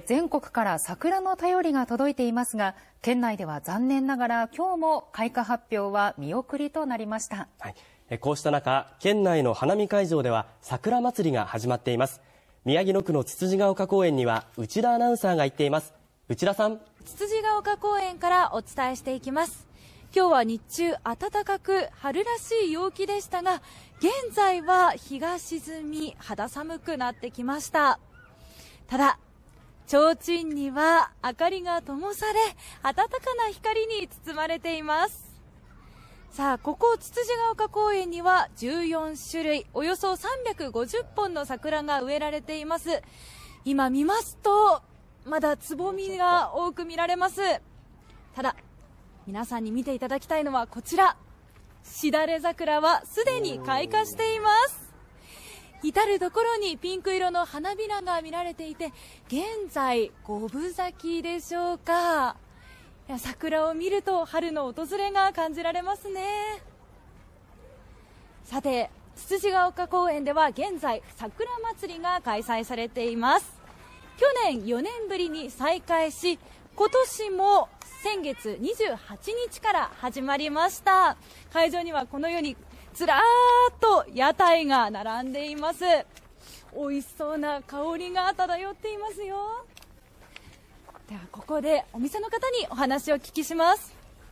全国から桜の便りが届いていますが、県内では残念ながら今日も開花発表は見送りとなりました。 こうした中、県内の花見会場では桜祭りが始まっています。宮城野区のつつじが丘公園には内田アナウンサーが行っています。内田さん。 つつじが丘公園からお伝えしていきます。今日は日中暖かく春らしい陽気でしたが、現在は日が沈み肌寒くなってきました。ただ提灯には明かりが灯され、暖かな光に包まれています。さあ、ここつつじが丘公園には14種類およそ350本の桜が植えられています。今見ますとまだつぼみが多く見られます。ただ皆さんに見ていただきたいのはこちら、しだれ桜はすでに開花しています。至る所にピンク色の花びらが見られていて、現在5分咲きでしょうか。いや、桜を見ると春の訪れが感じられますね。さて、つつじが丘公園では現在桜祭りが開催されています。去年4年ぶりに再開し、今年も先月28日から始まりました。会場にはこのようにずらーっと屋台が並んでいます。美味しそうな香りが漂っていますよ。ではここでお店の方にお話をお聞きします。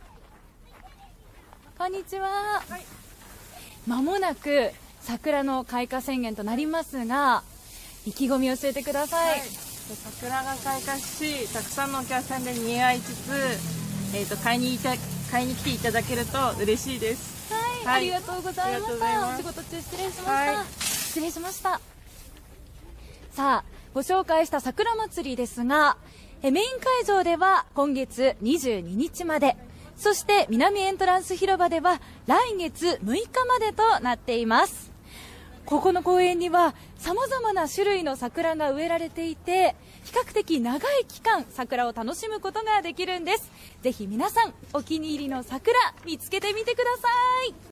こんにちは。まもなく桜の開花宣言となりますが、意気込みを教えてください。 桜が開花し、たくさんのお客さんで賑わいつつ、買いに来ていただけると嬉しいです。 ありがとうございました。お仕事中失礼しました。失礼しました。さあ、ご紹介した桜祭りですが、メイン会場では今月22日まで、そして南エントランス広場では来月6日までとなっています。ここの公園には様々な種類の桜が植えられていて、比較的長い期間桜を楽しむことができるんです。ぜひ皆さんお気に入りの桜見つけてみてください。